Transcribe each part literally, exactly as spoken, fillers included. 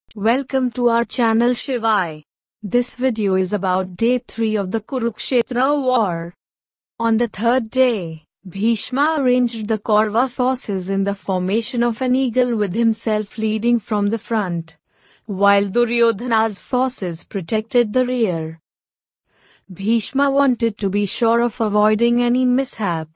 Welcome to our channel Shivai. This video is about day three of the Kurukshetra war. On the third day, Bhishma arranged the Kaurava forces in the formation of an eagle with himself leading from the front, while Duryodhana's forces protected the rear. Bhishma wanted to be sure of avoiding any mishap.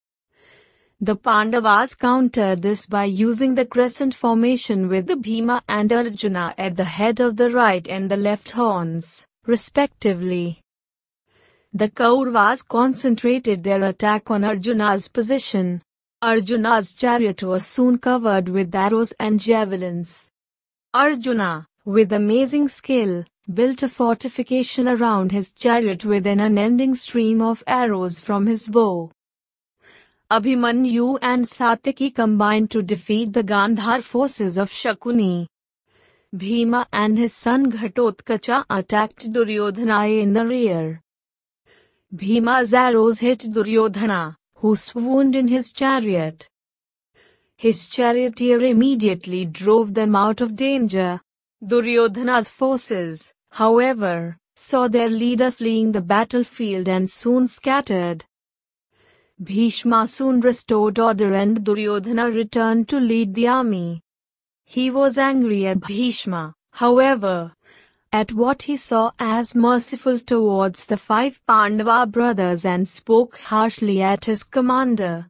The Pandavas countered this by using the crescent formation with the Bhima and Arjuna at the head of the right and the left horns, respectively. The Kauravas concentrated their attack on Arjuna's position. Arjuna's chariot was soon covered with arrows and javelins. Arjuna, with amazing skill, built a fortification around his chariot with an unending stream of arrows from his bow. Abhimanyu and Satyaki combined to defeat the Gandhar forces of Shakuni. Bhima and his son Ghatotkacha attacked Duryodhana in the rear. Bhima's arrows hit Duryodhana, who swooned in his chariot. His charioteer immediately drove them out of danger. Duryodhana's forces, however, saw their leader fleeing the battlefield and soon scattered. Bhishma soon restored order and Duryodhana returned to lead the army. He was angry at Bhishma, however, at what he saw as merciful towards the five Pandava brothers and spoke harshly at his commander.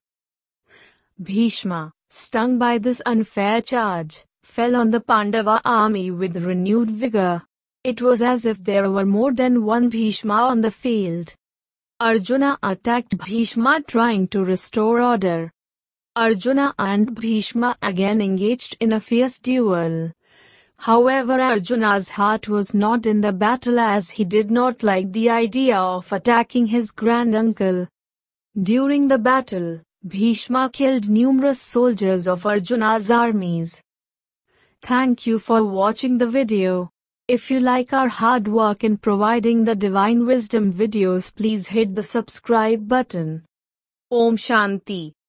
Bhishma, stung by this unfair charge, fell on the Pandava army with renewed vigor. It was as if there were more than one Bhishma on the field. Arjuna attacked Bhishma trying to restore order. Arjuna and Bhishma again engaged in a fierce duel. However, Arjuna's heart was not in the battle as he did not like the idea of attacking his granduncle. During the battle, Bhishma killed numerous soldiers of Arjuna's armies. Thank you for watching the video. If you like our hard work in providing the Divine Wisdom videos, please hit the subscribe button. Om Shanti.